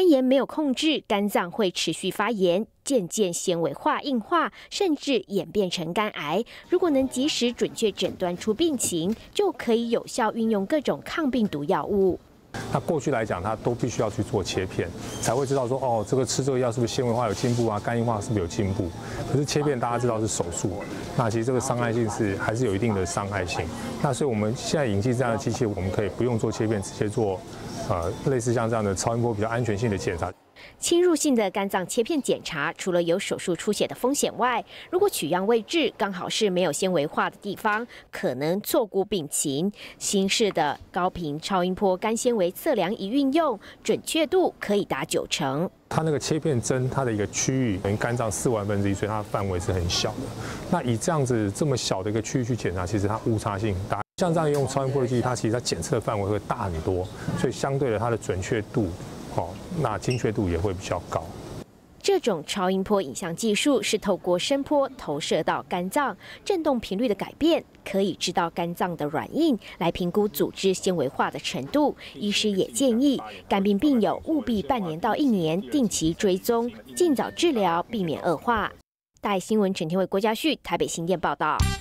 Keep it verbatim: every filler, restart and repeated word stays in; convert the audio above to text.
肝炎没有控制，肝脏会持续发炎，渐渐纤维化、硬化，甚至演变成肝癌。如果能及时准确诊断出病情，就可以有效运用各种抗病毒药物。 那过去来讲，它都必须要去做切片，才会知道说，哦，这个吃这个药是不是纤维化有进步啊，肝硬化是不是有进步？可是切片大家知道是手术，那其实这个伤害性是还是有一定的伤害性。那所以我们现在引进这样的机器，我们可以不用做切片，直接做，呃，类似像这样的超音波比较安全性的检查。 侵入性的肝脏切片检查，除了有手术出血的风险外，如果取样位置刚好是没有纤维化的地方，可能错估病情。新式的高频超音波肝纤维测量仪运用，准确度可以达九成。 它那个切片针，它的一个区域等于肝脏四万分之一，所以它的范围是很小的。那以这样子这么小的一个区域去检查，其实它误差性很大。像这样用超音波的机器，它其实它检测的范围会大很多，所以相对的它的准确度。 哦，那精确度也会比较高。 这种超音波影像技术是透过声波投射到肝脏，振动频率的改变可以知道肝脏的软硬，来评估组织纤维化的程度。医师也建议肝病病友务必半年到一年定期追踪，尽早治疗，避免恶化。大爱新闻陈天为郭家旭台北新店报道。